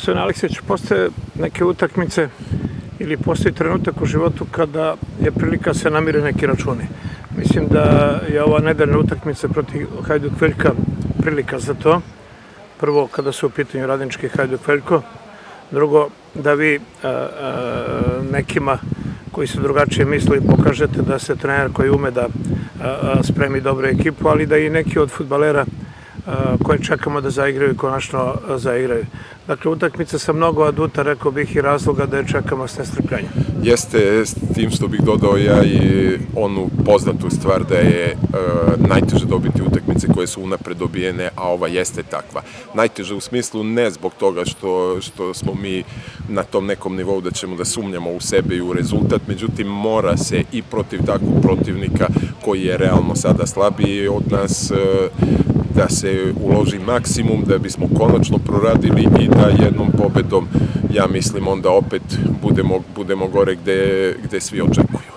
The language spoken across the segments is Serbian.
Gospodine Aleksić, postoje neke utakmice ili postoji trenutak u životu kada je prilika se namire neki računi. Mislim da je ova nedeljna utakmica protiv Hajduk Veljka prilika za to. Prvo, kada su u pitanju radnički Hajduk Veljko. Drugo, da vi nekima koji su drugačije misli pokažete da ste trener koji ume da spremi dobru ekipu, ali da i neki od fudbalera koje čekamo da zaigraju i konačno zaigraju. Dakle, utakmica sa mnogo aduta, rekao bih, i razloga da je čekamo s nestrpljenjem. Jeste, s tim što bih dodao ja i onu poznatu stvar da je najteže dobiti utakmice koje su unapred dobijene, a ova jeste takva. Najteže u smislu ne zbog toga što smo mi na tom nekom nivou da ćemo da sumnjamo u sebe i u rezultat, međutim mora se i protiv takvog protivnika koji je realno sada slabiji od nas da se uloži maksimum da bismo konačno proradili i da jednom pobedom, ja mislim, onda opet budemo gore gde svi očekuju.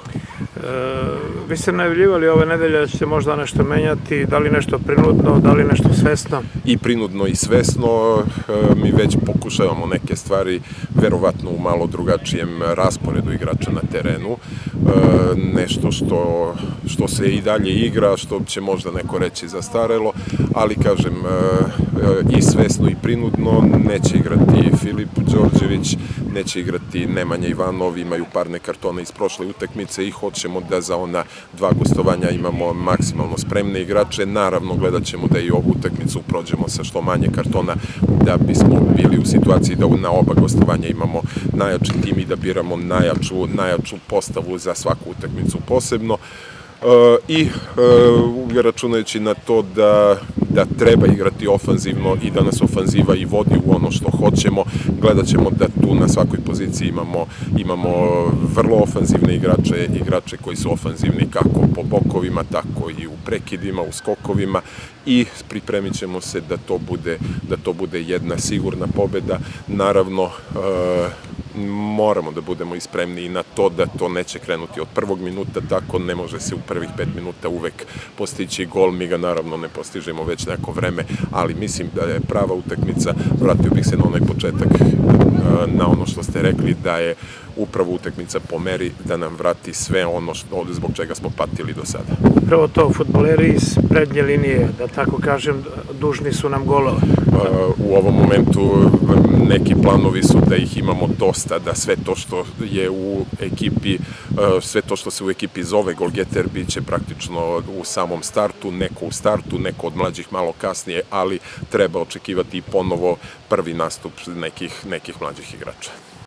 Vi ste najavljivali ove nedelje da ćete možda nešto menjati, da li nešto prinudno, da li nešto svesno? I prinudno i svesno, mi već pokušavamo neke stvari, verovatno u malo drugačijem rasporedu igrača na terenu, nešto što se i dalje igra, što će možda neko reći zastarelo, ali kažem, i svesno i prinudno neće igrati Filip Đorđević, neće igrati Nemanja Ivanov, imaju parne kartona iz prošle utakmice i hoćemo da za ona dva gostovanja imamo maksimalno spremne igrače. Naravno, gledat ćemo da i ovu utakmicu prođemo sa što manje kartona da bismo bili u situaciji da na oba gostovanja imamo najjači tim i da biramo najjaču postavu za svaku utakmicu posebno. I računajući na to da treba igrati ofanzivno i da nas ofanziva i vodi u ono što hoćemo, gledat ćemo da tu na svakoj poziciji imamo vrlo ofanzivne igrače koji su ofanzivni kako po bokovima, tako i u prekidima, u skokovima i pripremit ćemo se da to bude jedna sigurna pobeda. Naravno, moramo da budemo spremni i na to da to neće krenuti od prvog minuta, tako ne može se u prvih 5 minuta uvek postići gol, mi ga naravno ne postižemo već neko vreme, ali mislim da je prava utakmica. Vratio bih se na onaj početak, na ono što ste rekli, da je upravo utakmica po meri da nam vrati sve ono zbog čega smo patili do sada. Prvo to, fudbaleri iz prednje linije, da tako kažem, dužni su nam golova. U ovom momentu neki planovi su da ih imamo dosta, da sve to što je u ekipi, sve to što se u ekipi zove golgeter, bit će praktično u samom startu, neko u startu, neko od mlađih malo kasnije, ali treba očekivati i ponovo prvi nastup nekih mlađih igrača.